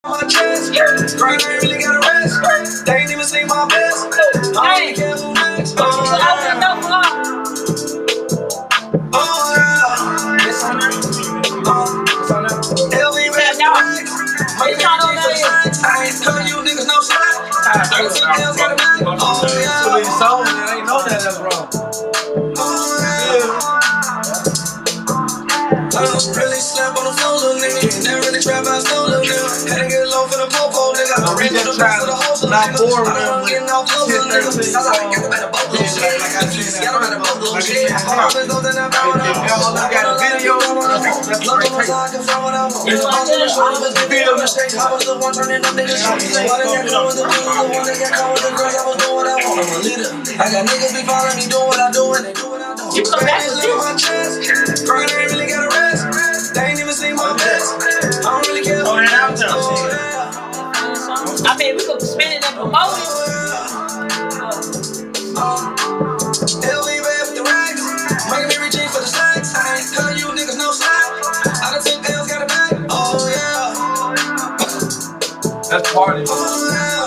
My chest, girl, I ain't really got a rest. They ain't even seen my best. I ain't care who next. Oh yeah. It's on there. LV rest. I ain't tell you niggas no slack. I ain't got a back. Oh yeah. Too many songs and I ain't know that that's wrong. Oh yeah. I don't really slap on the floor, little nigga. Never really trap out, stole, little nigga. Had to get low for the po-po, nigga. I ran to the back of the house, little nigga. I don't want getting off close, little nigga. I like to get about the boat, little shit. Get about the boat, little shit. I always go to that boat, I got a video. Look on my side, can find what I want. It's about to the shoulder, but the video mistakes. I was the one turning up niggas' shoulders. Why they got caught with the blues? The one that got caught with the girls, I was doing what I want. I'm a leader. I got niggas be following me, doing what I do, and they do what I do. You come back with this? My chest. Girl, I ain't really got a rest. They ain't even seen my best. I don't really care. Oh, yeah. I mean, we could spin it and promote it. LV with the racks. Making me reach for the stacks. I ain't telling you niggas no slack. I done took L's, got it back. Oh, yeah. That's party. Oh, yeah.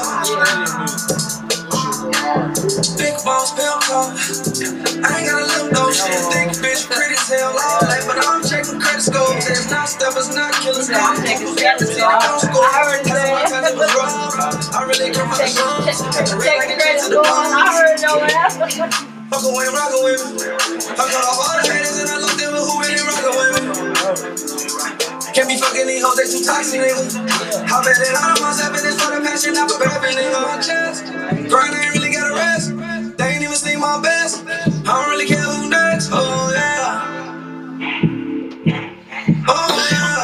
Big boss, pill talk. I ain't gotta look those shit. Thick bitch, pretty as hell all day. But I'm checking credit scores. It's not steppers, not killers. I'm taking credit scores. I heard that. I really come from the sun. Taking credit scores. I heard your ass. Fuckin' with him, rockin' with me. I cut off all the haters and I looked in with who really rockin' with me. Can't be fucking these hoes, they too toxic, nigga. I bet it out of myself and it's for the passion, not for rapping, nigga. My chest, girl, I ain't really got a rest. They ain't even seen my best. I don't really care who next. Oh yeah. Oh yeah.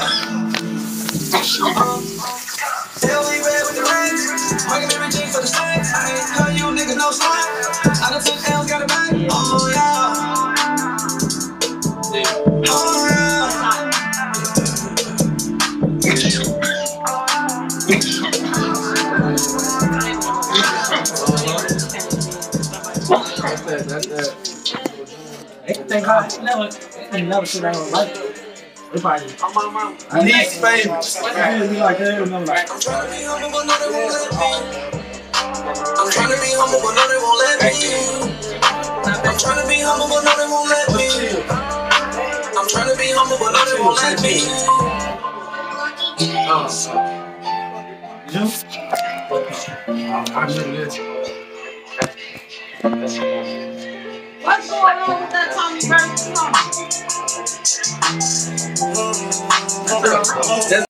LV red with the rings. Making every G for the stacks. I ain't tell you niggas no slack. I done took L's, got it back. Oh yeah. Oh yeah. That's that. I never sit down and like it. Everybody. He's famous. You like that? I'm like, I'm trying to be humble, but no, they won't let me. I'm trying to be humble, but no, they won't let me. I'm trying to be humble, but no, they won't let me. I'm trying to be humble, but no, they won't let me. What's going on with that Tommy Burns song?